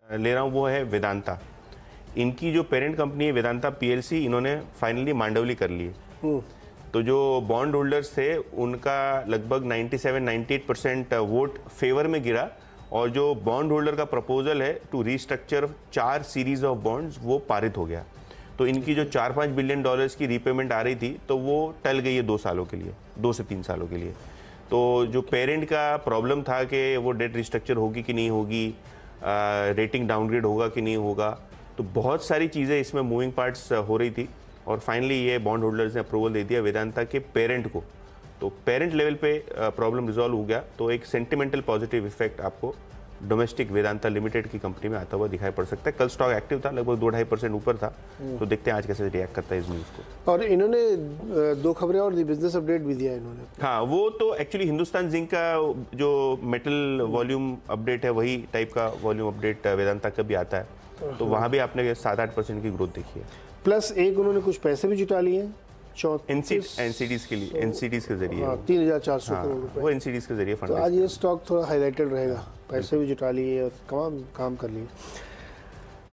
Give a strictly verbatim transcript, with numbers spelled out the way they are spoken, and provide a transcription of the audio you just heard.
ले रहा हूँ वो है वेदांता। इनकी जो पेरेंट कंपनी है वेदांता पीएलसी, इन्होंने फाइनली मांडवली कर ली है। तो जो बॉन्ड होल्डर्स थे उनका लगभग सत्तानवे अट्ठानवे परसेंट वोट फेवर में गिरा, और जो बॉन्ड होल्डर का प्रपोजल है टू रीस्ट्रक्चर चार सीरीज ऑफ बॉन्ड्स वो पारित हो गया। तो इनकी जो चार पाँच बिलियन डॉलर्स की रीपेमेंट आ रही थी तो वो टल गई है दो सालों के लिए, दो से तीन सालों के लिए। तो जो पेरेंट का प्रॉब्लम था कि वो डेट रिस्ट्रक्चर होगी कि नहीं होगी, रेटिंग डाउनग्रेड होगा कि नहीं होगा, तो बहुत सारी चीज़ें इसमें मूविंग पार्ट्स हो रही थी, और फाइनली ये बॉन्ड होल्डर्स ने अप्रूवल दे दिया वेदांता के पेरेंट को। तो पेरेंट लेवल पे प्रॉब्लम रिजॉल्व हो गया, तो एक सेंटिमेंटल पॉजिटिव इफेक्ट आपको डोमेस्टिक वेदांता लिमिटेड की कंपनी में आता हुआ दिखाई पड़ सकता है। कल स्टॉक एक्टिव था, लगभग दो ढाई परसेंट ऊपर था, तो देखते हैं आज कैसे रिएक्ट करता है इस न्यूज़ को। और इन्होंने दो खबरें और दी, बिजनेस अपडेट भी दिया इन्होंने। हाँ, वो तो एक्चुअली हिंदुस्तान जिंक का जो मेटल वॉल्यूम अपडेट है वही टाइप का वॉल्यूम अपडेट वेदांता का भी आता है, तो वहाँ भी आपने सात आठ परसेंट की ग्रोथ देखी है। प्लस एक उन्होंने कुछ पैसे भी जुटा लिए हैं एनसीडीज के लिए, एनसीडीज के जरिए तीन हजार चार सौ करोड़ रुपए, वो एनसीडीज के जरिए फंड। तो आज ये स्टॉक थोड़ा हाईलाइटेड रहेगा, पैसे भी जुटा लिए और काम काम कर लिए।